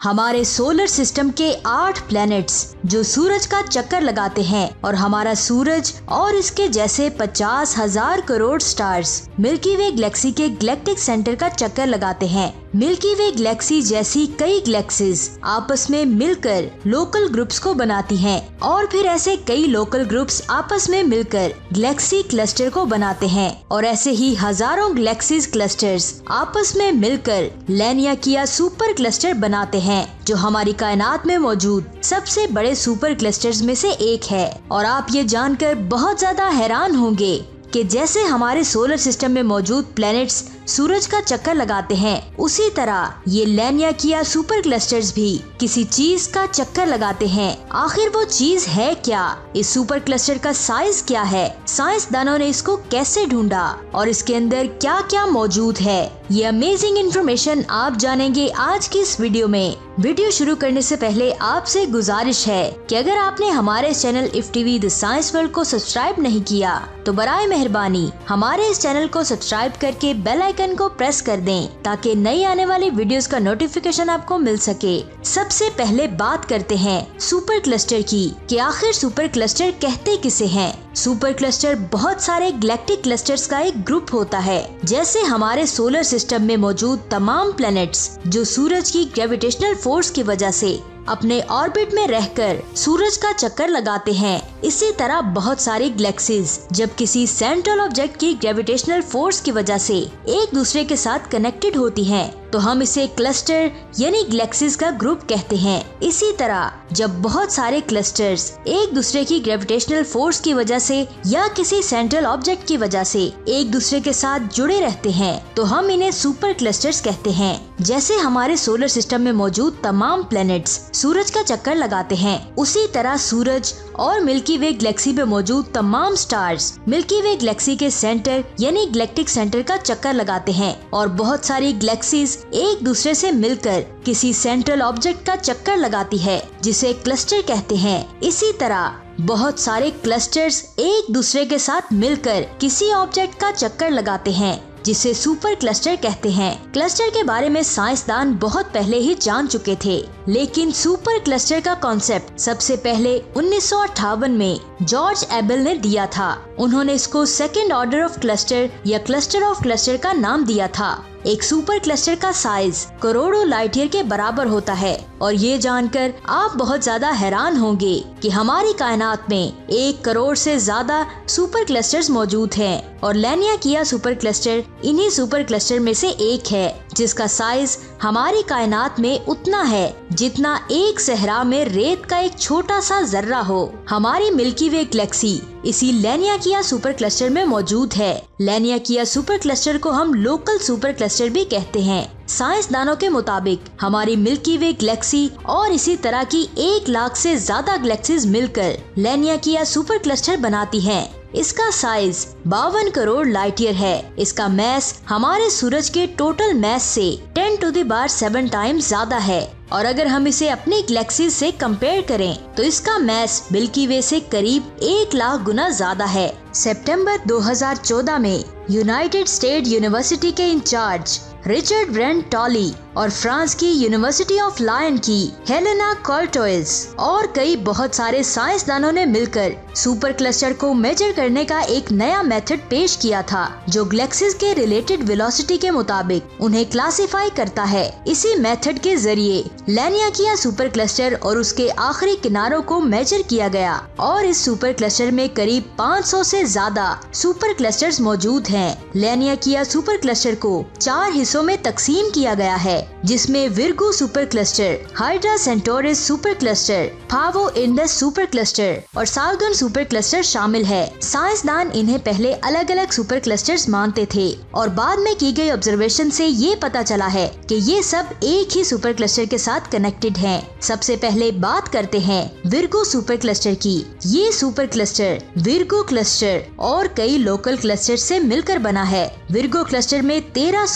हमारे solar system के 8 planets जो सूरज का चक्कर लगाते हैं और हमारा सूरज और इसके जैसे 50,000 crore stars milky way galaxy के गैलेक्टिक सेंटर का चक्कर लगाते हैं। मिल्की वे गैलेक्सी जैसी कई गैलेक्सीज आपस में मिलकर लोकल ग्रुप्स को बनाती हैं और फिर ऐसे कई लोकल ग्रुप्स आपस में मिलकर गैलेक्सी क्लस्टर को बनाते हैं और ऐसे ही हजारों गैलेक्सीज क्लस्टर्स आपस में मिलकर लैनियाकिया सुपर क्लस्टर बनाते हैं जो हमारी कायनात में मौजूद सबसे बड़े सुपर क्लस्टर्स में से एक है। और आप ये जानकर बहुत ज्यादा हैरान होंगे कि जैसे हमारे सोलर सिस्टम में मौजूद प्लैनेट्स सूरज का चक्कर लगाते हैं, उसी तरह ये लैनियाकिया सुपर क्लस्टर्स भी किसी चीज का चक्कर लगाते हैं। आखिर वो चीज है क्या? इस सुपर क्लस्टर का साइज क्या है? साइंसदानों ने इसको कैसे ढूंढा और इसके अंदर क्या क्या मौजूद है? ये अमेजिंग इन्फॉर्मेशन आप जानेंगे आज की इस वीडियो में। वीडियो शुरू करने से पहले आपसे गुजारिश है कि अगर आपने हमारे channel if TV the science world को सब्सक्राइब नहीं किया तो बराए मेहरबानी हमारे इस चैनल को सब्सक्राइब करके बेल आइकन को प्रेस कर दें ताकि नई आने वाली वीडियोस का नोटिफिकेशन आपको मिल सके। सबसे पहले बात करते हैं सुपर क्लस्टर की कि आखिर सुपर क्लस्टर कहते किसे हैं। सुपर क्लस्टर बहुत सारे गैलेक्टिक क्लस्टर्स का एक ग्रुप होता है। जैसे हमारे सोलर सिस्टम में मौजूद तमाम प्लैनेट्स जो सूरज की ग्रेविटेशनल फोर्स की वजह से अपने ऑर्बिट में रहकर सूरज का चक्कर लगाते हैं, इसी तरह बहुत सारी गैलेक्सीज जब किसी सेंट्रल ऑब्जेक्ट की ग्रेविटेशनल फोर्स की वजह से एक दूसरे के साथ कनेक्टेड होती हैं, तो हम इसे क्लस्टर यानी गैलेक्सीज का ग्रुप कहते हैं। इसी तरह जब बहुत सारे क्लस्टर्स एक दूसरे की ग्रेविटेशनल फोर्स की वजह से या किसी सेंट्रल ऑब्जेक्ट की वजह से एक दूसरे के साथ जुड़े रहते हैं, तो हम इन्हें सुपर क्लस्टर्स कहते हैं। जैसे हमारे सोलर सिस्टम में मौजूद तमाम प्लैनेट्स सूरज का चक्कर लगाते हैं, उसी तरह सूरज और मिल्की वे गैलेक्सी में मौजूद तमाम स्टार्स मिल्की वे गैलेक्सी के सेंटर यानी गैलेक्टिक सेंटर का चक्कर लगाते हैं और बहुत सारी गैलेक्सीज एक दूसरे से मिलकर किसी सेंट्रल ऑब्जेक्ट का चक्कर लगाती है जिसे क्लस्टर कहते हैं। इसी तरह बहुत सारे क्लस्टर्स एक दूसरे के साथ मिलकर किसी ऑब्जेक्ट का चक्कर लगाते हैं जिसे सुपर क्लस्टर कहते हैं। क्लस्टर के बारे में साइंसदान बहुत पहले ही जान चुके थे, लेकिन सुपर क्लस्टर का कॉन्सेप्ट सबसे पहले 1958 में जॉर्ज एबल ने दिया था। उन्होंने इसको सेकेंड ऑर्डर ऑफ क्लस्टर या क्लस्टर ऑफ क्लस्टर का नाम दिया था। एक सुपर क्लस्टर का साइज करोड़ों लाइट ईयर के बराबर होता है और ये जानकर आप बहुत ज्यादा हैरान होंगे कि हमारी कायनात में 1 करोड़ से ज्यादा सुपर क्लस्टर्स मौजूद हैं और लैनियाकिया सुपर क्लस्टर इन्हीं सुपर क्लस्टर में से एक है जिसका साइज हमारी कायनात में उतना है जितना एक सहरा में रेत का एक छोटा सा जर्रा हो। हमारी मिल्की वे गैलेक्सी इसी लैनियाकिया सुपर क्लस्टर में मौजूद है। लैनियाकिया सुपर क्लस्टर को हम लोकल सुपर क्लस्टर भी कहते हैं। साइंसदानों के मुताबिक हमारी मिल्की वे गैलेक्सी और इसी तरह की 1 लाख से ज्यादा गैलेक्सीज मिलकर लैनियाकिया सुपर क्लस्टर बनाती हैं। इसका साइज 52 करोड़ लाइट ईयर है। इसका मैस हमारे सूरज के टोटल मैस से 10⁷ टाइम्स ज्यादा है और अगर हम इसे अपनी गैलेक्सीज से कंपेयर करें तो इसका मैस मिल्की वे से करीब 1 लाख गुना ज्यादा है। सितंबर 2014 में यूनाइटेड स्टेट यूनिवर्सिटी के इंचार्ज रिचर्ड ब्रेंट टॉली और फ्रांस की यूनिवर्सिटी ऑफ लायन की हेलेना कॉर्टोइस और कई बहुत सारे साइंसदानों ने मिलकर सुपर क्लस्टर को मेजर करने का एक नया मेथड पेश किया था जो गैलेक्सीज के रिलेटेड वेलोसिटी के मुताबिक उन्हें क्लासिफाई करता है। इसी मेथड के जरिए लैनियाकिया सुपर क्लस्टर और उसके आखिरी किनारों को मेजर किया गया और इस सुपर क्लस्टर में करीब 500 से ज्यादा सुपर क्लस्टर्स मौजूद हैं। लैनियाकिया सुपर क्लस्टर को 4 हिस्सों में तकसीम किया गया है जिसमें Virgo super cluster, Hydra Centaurus super cluster, Pavo Indus super cluster और साउदर्न सुपर क्लस्टर शामिल है। साइंसदान इन्हें पहले अलग अलग सुपर क्लस्टर्स मानते थे और बाद में की गई ऑब्जर्वेशन से ये पता चला है कि ये सब एक ही सुपर क्लस्टर के साथ कनेक्टेड हैं। सबसे पहले बात करते हैं विर्गो सुपर क्लस्टर की। ये सुपर क्लस्टर विर्गो क्लस्टर और कई लोकल क्लस्टर से मिलकर बना है। विर्गो क्लस्टर में 1300 से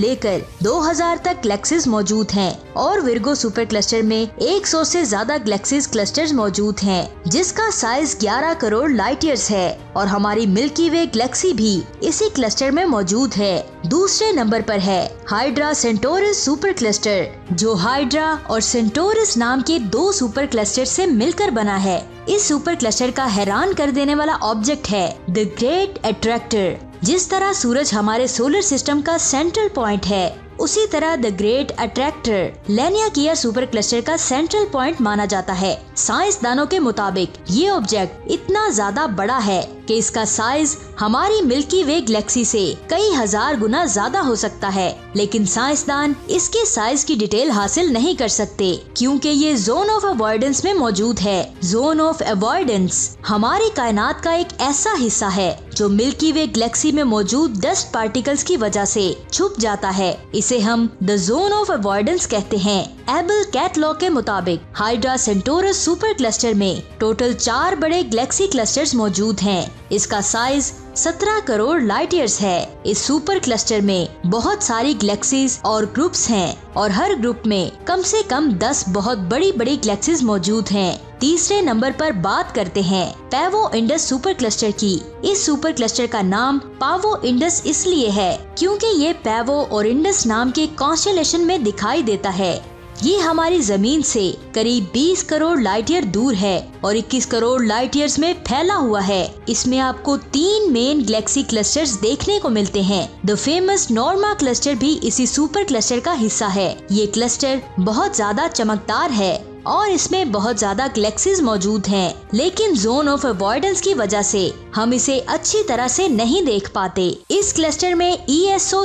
लेकर 2000 तक गैलेक्सीज मौजूद हैं और विर्गो सुपर क्लस्टर में 100 से ज्यादा गैलेक्सीज क्लस्टर्स मौजूद हैं, जिसका साइज 11 करोड़ लाइट ईयर्स है और हमारी मिल्की वे गैलेक्सी भी इसी क्लस्टर में मौजूद है। दूसरे नंबर पर है हाइड्रा सेंटोरस सुपर क्लस्टर, जो हाइड्रा और सेंटोरस नाम के 2 सुपर क्लस्टर से मिलकर बना है। इस सुपर क्लस्टर का हैरान कर देने वाला ऑब्जेक्ट है द ग्रेट अट्रैक्टर। जिस तरह सूरज हमारे सोलर सिस्टम का सेंट्रल पॉइंट है, उसी तरह the great attractor Laniakea super cluster का सेंट्रल पॉइंट माना जाता है। साइंसदानों के मुताबिक ये ऑब्जेक्ट इतना ज्यादा बड़ा है कि इसका साइज हमारी मिल्की वे गैलेक्सी से कई हजार गुना ज्यादा हो सकता है, लेकिन साइंसदान इसके साइज की डिटेल हासिल नहीं कर सकते क्योंकि ये जोन ऑफ अवॉइडेंस में मौजूद है। जोन ऑफ अवॉइडेंस हमारी कायनात का एक ऐसा हिस्सा है जो मिल्की वे गैलेक्सी में मौजूद डस्ट पार्टिकल्स की वजह से छुप जाता है। इसे हम द जोन ऑफ अवॉइडेंस कहते हैं। एबल कैटलॉग के मुताबिक हाइड्रा सेंटोरस सुपर क्लस्टर में टोटल 4 बड़े गैलेक्सी क्लस्टर्स मौजूद हैं। इसका साइज 17 करोड़ लाइट ईयर्स है। इस सुपर क्लस्टर में बहुत सारी गैलेक्सीज और ग्रुप्स हैं और हर ग्रुप में कम से कम 10 बहुत बड़ी बड़ी गैलेक्सीज मौजूद हैं। तीसरे नंबर पर बात करते हैं पैवो इंडस सुपर क्लस्टर की। इस सुपर क्लस्टर का नाम पावो इंडस इसलिए है क्योंकि ये पैवो और इंडस नाम के कॉन्स्टेलेशन में दिखाई देता है। ये हमारी जमीन से करीब 20 करोड़ लाइट ईयर दूर है और 21 करोड़ लाइट ईयर्स में फैला हुआ है। इसमें आपको 3 मेन गैलेक्सी क्लस्टर्स देखने को मिलते हैं। द फेमस नॉर्मा क्लस्टर भी इसी सुपर क्लस्टर का हिस्सा है। ये क्लस्टर बहुत ज्यादा चमकदार है और इसमें बहुत ज्यादा गैलेक्सीज मौजूद हैं, लेकिन जोन ऑफ अवॉइडेंस की वजह से हम इसे अच्छी तरह से नहीं देख पाते। इस क्लस्टर में ESO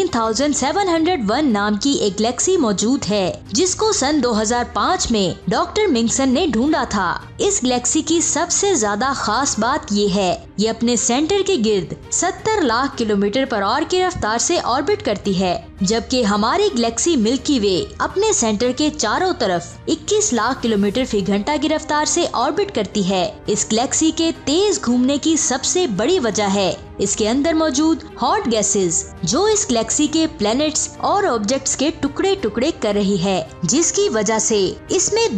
13701 नाम की एक गैलेक्सी मौजूद है, जिसको सन 2005 में डॉक्टर मिंगसन ने ढूंढा था। इस गैलेक्सी की सबसे ज्यादा खास बात ये है, ये अपने सेंटर के गिर्द 70 लाख किलोमीटर पर आवर की रफ्तार से ऑर्बिट करती है, जबकि हमारी गैलेक्सी मिल्की वे अपने सेंटर के चारों तरफ 21 लाख किलोमीटर फी घंटा की रफ्तार से ऑर्बिट करती है। इस गैलेक्सी के तेज घूमने की सबसे बड़ी वजह है इसके अंदर मौजूद हॉट गैसेस, जो इस गैलेक्सी के प्लैनेट्स और ऑब्जेक्ट्स के टुकड़े टुकड़े कर रही है, जिसकी वजह से इसमें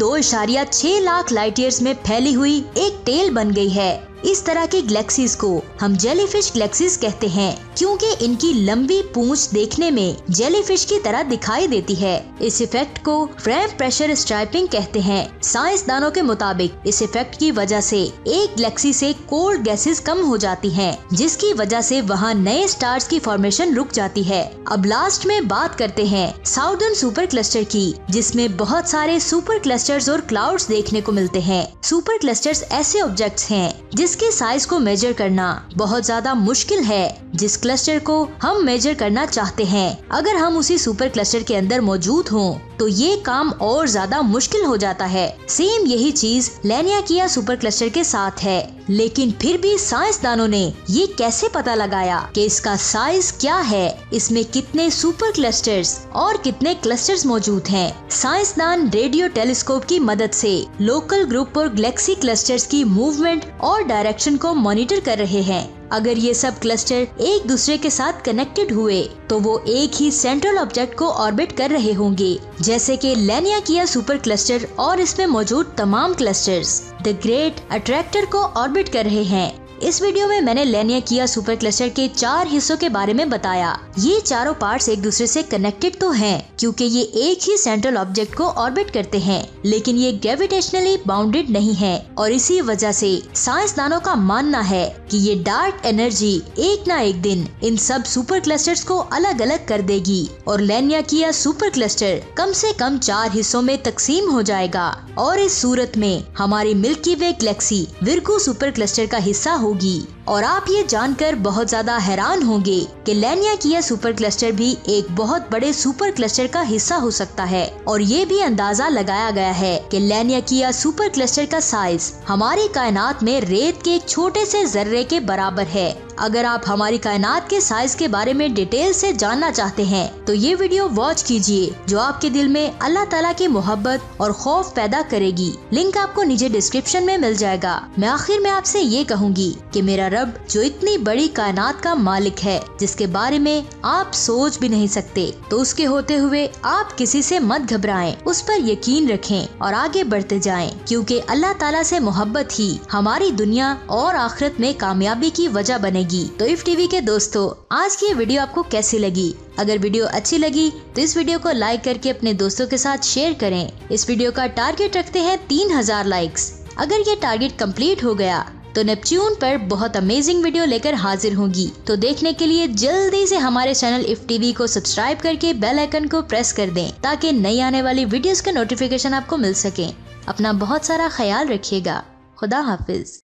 2.6 लाख लाइट ईयर्स में फैली हुई एक टेल बन गई है। इस तरह की गैलेक्सीज को हम जेलीफिश गैलेक्सीज कहते हैं क्योंकि इनकी लंबी पूंछ देखने में जेलीफिश की तरह दिखाई देती है। इस इफेक्ट को फ्रेम प्रेशर स्ट्राइपिंग कहते हैं। साइंसदानों के मुताबिक इस इफेक्ट की वजह से एक गैलेक्सी से कोल्ड गैसेस कम हो जाती हैं, जिसकी वजह से वहाँ नए स्टार्स की फॉर्मेशन रुक जाती है। अब लास्ट में बात करते हैं साउदर्न सुपर क्लस्टर की, जिसमें बहुत सारे सुपर क्लस्टर्स और क्लाउड्स देखने को मिलते हैं। सुपर क्लस्टर्स ऐसे ऑब्जेक्ट्स हैं जिसके साइज को मेजर करना बहुत ज्यादा मुश्किल है। जिस क्लस्टर को हम मेजर करना चाहते हैं, अगर हम उसी सुपर क्लस्टर के अंदर मौजूद हों तो ये काम और ज्यादा मुश्किल हो जाता है। सेम यही चीज लैनियाकिया सुपर क्लस्टर के साथ है, लेकिन फिर भी साइंसदानों ने ये कैसे पता लगाया कि इसका साइज क्या है, इसमें कितने सुपर क्लस्टर्स और कितने क्लस्टर्स मौजूद हैं। साइंसदान रेडियो टेलीस्कोप की मदद से लोकल ग्रुप और गैलेक्सी क्लस्टर्स की मूवमेंट और डायरेक्शन को मॉनिटर कर रहे हैं। अगर ये सब क्लस्टर एक दूसरे के साथ कनेक्टेड हुए तो वो एक ही सेंट्रल ऑब्जेक्ट को ऑर्बिट कर रहे होंगे, जैसे कि लैनियाकिया सुपर क्लस्टर और इसमें मौजूद तमाम क्लस्टर्स द ग्रेट अट्रैक्टर को ऑर्बिट कर रहे हैं। इस वीडियो में मैंने लैनियाकिया सुपर क्लस्टर के 4 हिस्सों के बारे में बताया। ये चारों पार्ट्स एक दूसरे से कनेक्टेड तो हैं, क्योंकि ये एक ही सेंट्रल ऑब्जेक्ट को ऑर्बिट करते हैं, लेकिन ये ग्रेविटेशनली बाउंडेड नहीं है और इसी वजह से साइंसदानों का मानना है कि ये डार्क एनर्जी एक ना एक दिन इन सब सुपर क्लस्टर्स को अलग अलग कर देगी और लैनियाकिया सुपर क्लस्टर कम से कम 4 हिस्सों में तकसीम हो जाएगा और इस सूरत में हमारी milky way galaxy Virgo super cluster का हिस्सा होगी। और आप ये जानकर बहुत ज्यादा हैरान होंगे कि लैनियाकिया सुपर क्लस्टर भी एक बहुत बड़े सुपर क्लस्टर का हिस्सा हो सकता है और ये भी अंदाजा लगाया गया है कि लैनियाकिया सुपर क्लस्टर का साइज हमारी कायनात में रेत के एक छोटे से जर्रे के बराबर है। अगर आप हमारी कायनात के साइज के बारे में डिटेल से जानना चाहते हैं तो ये वीडियो वॉच कीजिए, जो आपके दिल में अल्लाह ताला की मोहब्बत और खौफ पैदा करेगी। लिंक आपको नीचे डिस्क्रिप्शन में मिल जाएगा। मैं आखिर में आपसे ये कहूँगी कि मेरा रब जो इतनी बड़ी कायनात का मालिक है, जिसके बारे में आप सोच भी नहीं सकते, तो उसके होते हुए आप किसी से मत घबराएं, उस पर यकीन रखें और आगे बढ़ते जाएं, क्योंकि अल्लाह ताला से मोहब्बत ही हमारी दुनिया और आखिरत में कामयाबी की वजह बनेगी। तो इफ टीवी के दोस्तों, आज की ये वीडियो आपको कैसी लगी? अगर वीडियो अच्छी लगी तो इस वीडियो को लाइक करके अपने दोस्तों के साथ शेयर करें। इस वीडियो का टारगेट रखते हैं 3000 लाइक्स। अगर ये टारगेट कंप्लीट हो गया तो नेपच्यून पर बहुत अमेजिंग वीडियो लेकर हाजिर होंगी। तो देखने के लिए जल्दी से हमारे चैनल इफ टीवी को सब्सक्राइब करके बेल आइकन को प्रेस कर दें, ताकि नई आने वाली वीडियोस का नोटिफिकेशन आपको मिल सके। अपना बहुत सारा ख्याल रखिएगा। खुदा हाफिज।